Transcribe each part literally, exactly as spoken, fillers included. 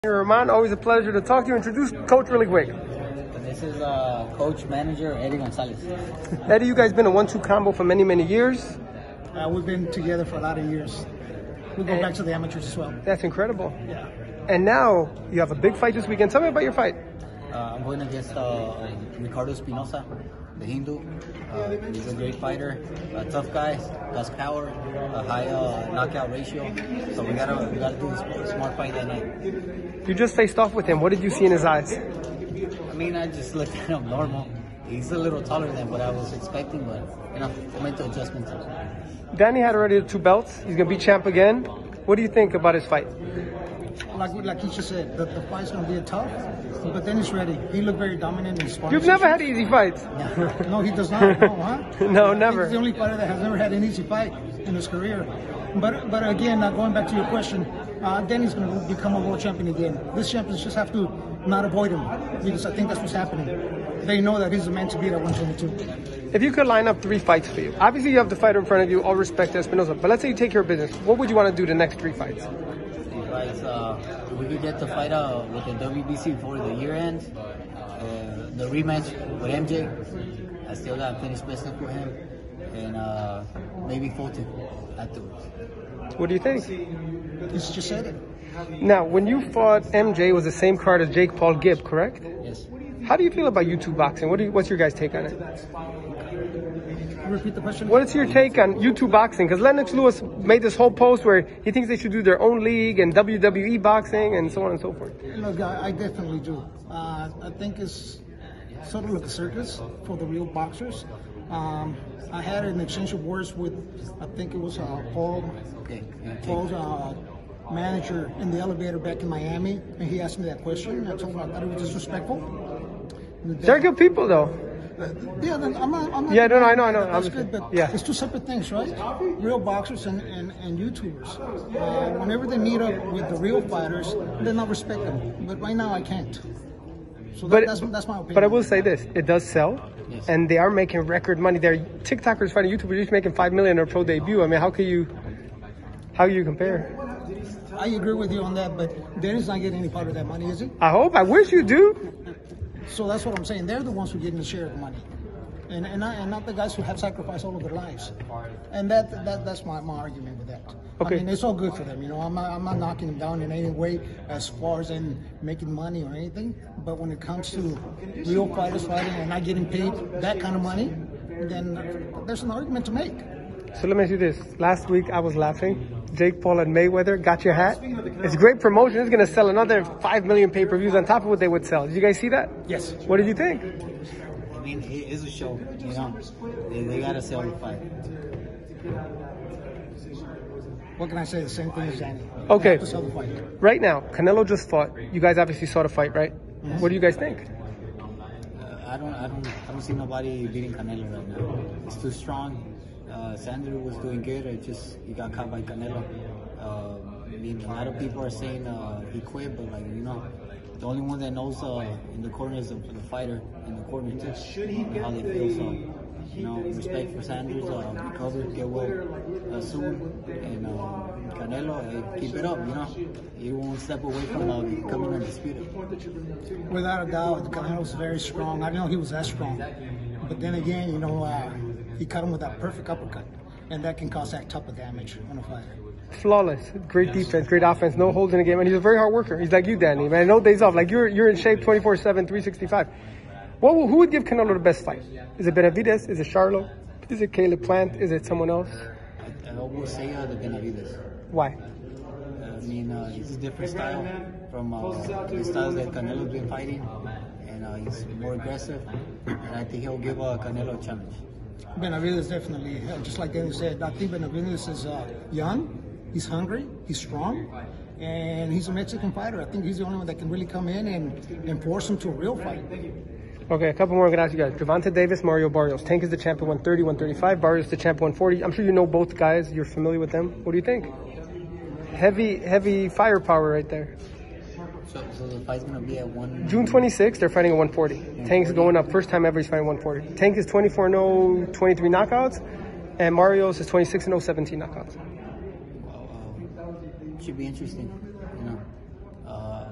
Roman, always a pleasure to talk to you. Introduce Coach really quick. This is uh, Coach Manager Eddie Gonzalez. Eddie, you guys been a one two combo for many, many years. Uh, we've been together for a lot of years. We go and back to the amateurs as well. That's incredible. Yeah. And now you have a big fight this weekend. Tell me about your fight. Uh, I'm going against uh, Ricardo Espinoza, the Hindu. Uh, he's a great fighter, a tough guy, has power, a high uh, knockout ratio. So we gotta we gotta do a smart fight that night. You just faced off with him. What did you see in his eyes? I mean, I just looked at him normal. He's a little taller than what I was expecting, but you know, mental adjustment. Danny had already the two belts. He's gonna be champ again. What do you think about his fight? Like like he just said, the, the fight's gonna be a tough, but then he's ready. He looked very dominant in his sparring. You've never had easy fights. No, he does not. No, huh? No, never. He's the only fighter that has never had an easy fight in his career. But but again, uh, going back to your question, uh, Danny's going to become a world champion again. These champions just have to not avoid him, because I think that's what's happening. They know that he's the man to beat at one twenty-two. If you could line up three fights for you, obviously you have the fighter in front of you, all respect to Espinoza, but let's say you take care of business. What would you want to do the next three fights? Guys, uh, we could get the fight uh, with the W B C before the year ends. Uh, the rematch with M J. I still got finished business with him. And uh, maybe Fulton afterwards. What do you think? He's just said it. Now, when you fought M J, it was the same card as Jake Paul Gibb, correct? Yes. How do you feel about YouTube boxing? What do you, what's your guys' take on it? Repeat the question. What is your take on YouTube boxing? Because Lennox Lewis made this whole post where he thinks they should do their own league and W W E boxing and so on and so forth. Look, I, I definitely do. Uh, I think it's sort of like a circus for the real boxers. Um, I had an exchange of words with, I think it was uh, Paul, Okay. Paul's uh, manager in the elevator back in Miami, and he asked me that question. I told him I thought it was disrespectful. They're good people, though. Yeah, then I'm not, I'm not Yeah, no, no, I know, I know. That's I'm good, but yeah. it's two separate things, right? Real boxers and, and, and YouTubers. Uh, whenever they meet up with the real fighters, then I respect them. But right now, I can't. So that, But, that's, that's my opinion. but I will say this, it does sell, Yes. and they are making record money. They're TikTokers fighting YouTubers, each making five million in their pro debut. I mean, how can you, how you compare? I agree with you on that, but Danny's not getting any part of that money, is he? I hope, I wish you do. So that's what I'm saying. They're the ones who are getting the share of the money. And and, not, and not the guys who have sacrificed all of their lives. And that, that that's my, my argument with that. Okay. I mean, it's all good for them. You know, I'm not, I'm not knocking them down in any way as far as in making money or anything. But when it comes to real fighters fighting and not getting paid that kind of money, then there's an argument to make. So let me ask you this. Last week I was laughing. Jake Paul and Mayweather got your hat. It's great promotion. It's going to sell another five million pay-per-views on top of what they would sell. Did you guys see that? Yes. What did you think? I mean, it is a show, you know. They, they gotta sell the fight. What can I say? The same thing as Danny. Okay. They have to sell the fight. Right now, Canelo just fought. You guys obviously saw the fight, right? Mm-hmm. What do you guys think? Uh, I don't, I don't, I don't see nobody beating Canelo right now. It's too strong. Uh, Sanders was doing good. It just he got caught by Canelo. Uh, I mean, a lot of people are saying uh, he quit, but like you know, the only one that knows uh, in the corner is the, the fighter in the corner too, and how they feel. So, you know, respect for Sanders. Uh, recover, get well uh, soon, and uh, Canelo, uh, keep it up. You know, he won't step away from uh, becoming undisputed. Without a doubt, Canelo's very strong. I didn't know he was that strong. But then again, you know, uh, he cut him with that perfect uppercut, and that can cause that type of damage on a fighter. Flawless. Great defense, great offense, no holds in the game, and he's a very hard worker. He's like you, Danny, man. No days off. Like you're you're in shape twenty-four seven, three sixty-five. What will, who would give Canelo the best fight? Is it Benavidez? Is it Charlo? Is it Caleb Plant? Is it someone else? I, I will say uh, the Benavidez. Why? I mean, uh, it's a different style from uh, the styles that Canelo's been fighting, and uh, he's more aggressive, and I think he'll give uh, Canelo a challenge. Benavidez definitely, uh, just like Danny said, I think Benavidez is uh, young, he's hungry, he's strong, and he's a Mexican fighter. I think he's the only one that can really come in and, and force him to a real fight. Okay, a couple more I'm going to ask you guys. Gervonta Davis, Mario Barrios. Tank is the champ at one thirty, one thirty-five. Barrios the champ at one forty. I'm sure you know both guys. You're familiar with them. What do you think? Heavy, heavy firepower right there. So, so the fight's going to be at one... June twenty-sixth, they're fighting at one forty. Tank's going up. First time ever he's fighting one forty. Tank is twenty-four and oh, twenty-three knockouts. And Mario's is twenty-six and oh, seventeen knockouts. Wow, wow. Should be interesting, you know. Uh,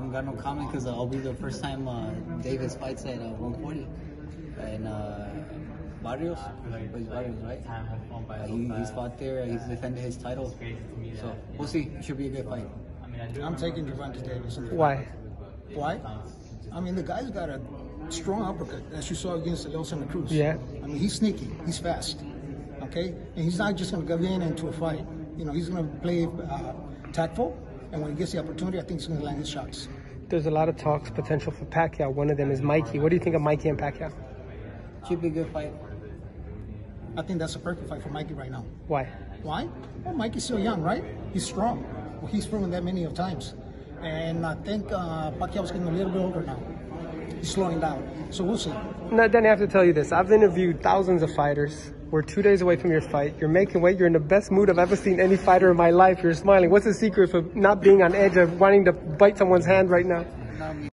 don't got no comment because I'll be the first time uh, Davis fights at uh, one forty. And uh, Barrios, plays Barrios, right? Uh, he, he's fought there. He's defended his title. So we'll see. It should be a good fight. I'm taking Gervonta Davis. Why? Why? I mean, the guy's got a strong uppercut, as you saw against El Santa Cruz. Yeah. I mean, he's sneaky. He's fast. Okay? And he's not just going to go in into a fight. You know, he's going to play uh, tactful. And when he gets the opportunity, I think he's going to land his shots. There's a lot of talks potential for Pacquiao. One of them is Mikey. What do you think of Mikey and Pacquiao? Should be a good fight. I think that's a perfect fight for Mikey right now. Why? Why? Well, Mikey's still young, right? He's strong. Well, he's proven that many of times. And I think uh, Pacquiao's getting a little bit older now. He's slowing down. So we'll see. Now, then I have to tell you this. I've interviewed thousands of fighters. We're two days away from your fight. You're making weight. You're in the best mood I've ever seen any fighter in my life. You're smiling. What's the secret for not being on edge of wanting to bite someone's hand right now?